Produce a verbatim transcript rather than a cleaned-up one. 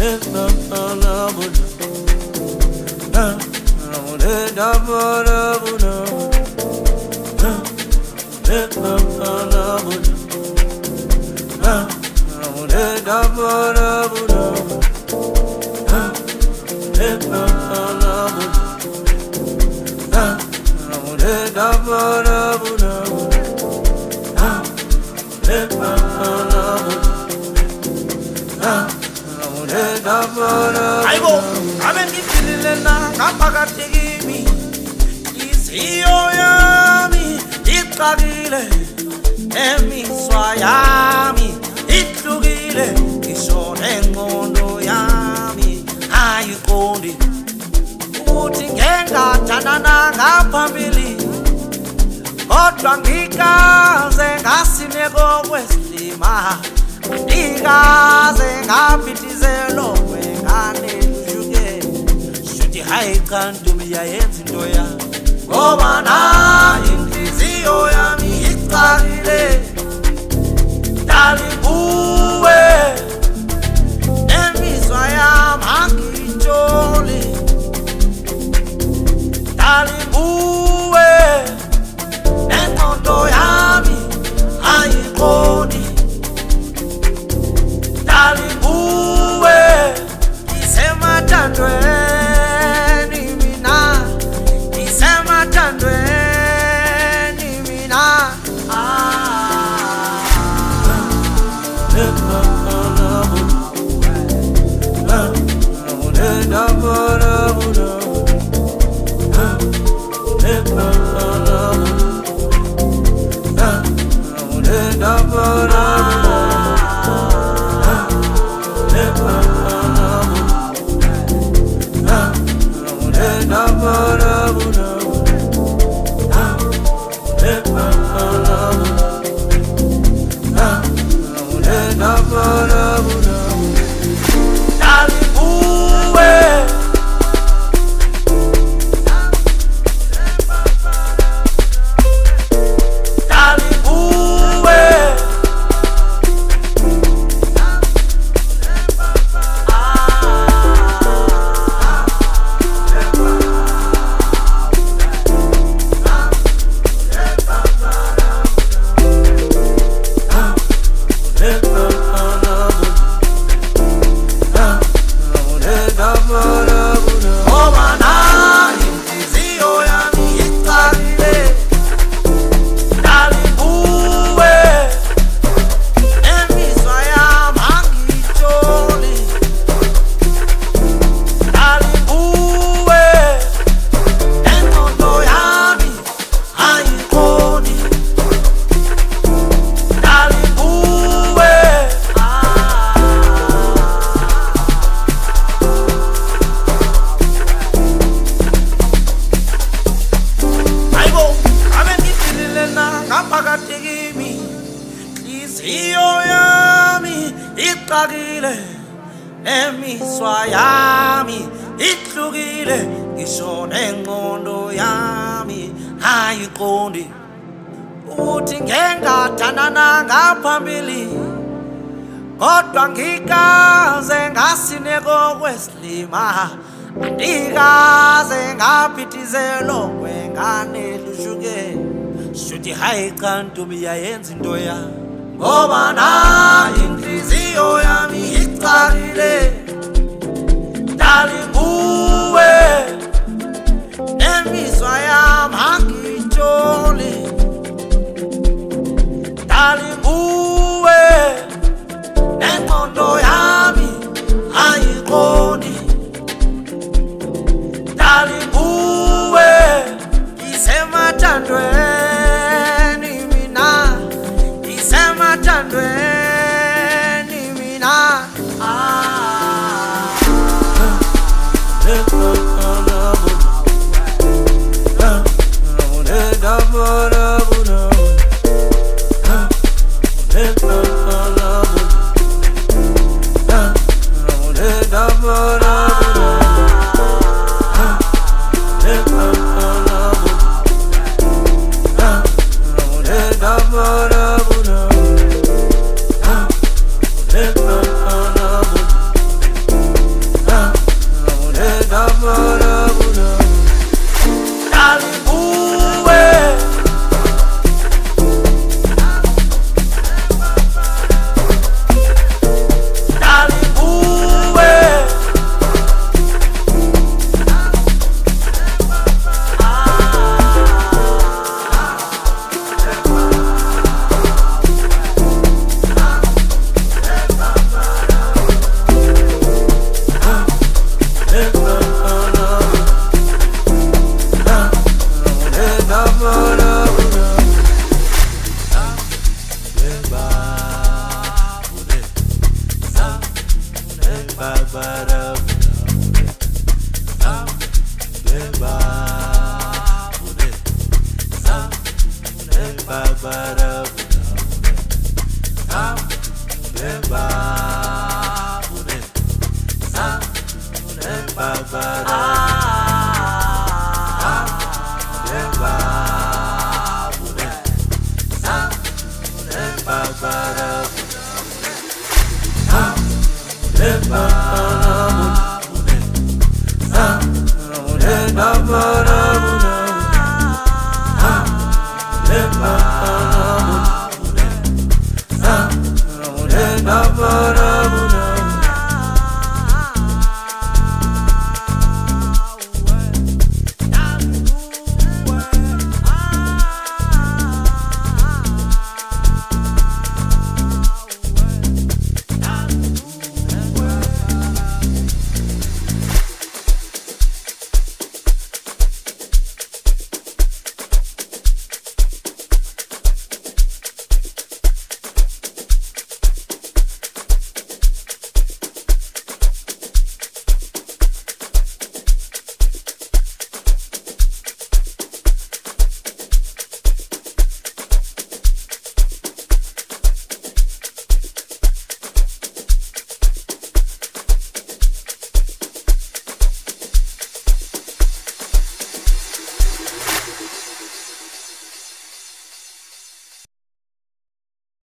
Aibo, amen ngifilelena ngaphakathi kimi Iziyo yami iqakile emiswa yami ihlukile ngisho nengqondo yami ayiqondi ukuthi ngengathandana ngaphambili kodwa ngikaze ngasineko kwesilima ngikaze ngapithizelo wengane lushuke shuthi hayi cha ntombi yayenza into ya ngoba nayi inhliziyo yami icakile dali kuwe emizwa yami angitsholi dali kuwe nengqondo yami ayiqondi dali kuwe isemathandweni mina isemathandweni mina Iziyo yami iqakile emiswa yami ihlukile ngisho nengqondo yami ayiqondi ukuthi ngengathandana ngaphambili kodwa ngikaze ngasineko kwesilima andikaze ngaphithizelo wengane lushuke shuthi hayi cha ntombi yayenza into ya ngoba nayi inhliziyo yami icakile dali kuwe emizwa yami angitsholi dali kuwe nengqondo yami ayiqondi dali kuwe isemathandweni mina isemathandweni mina But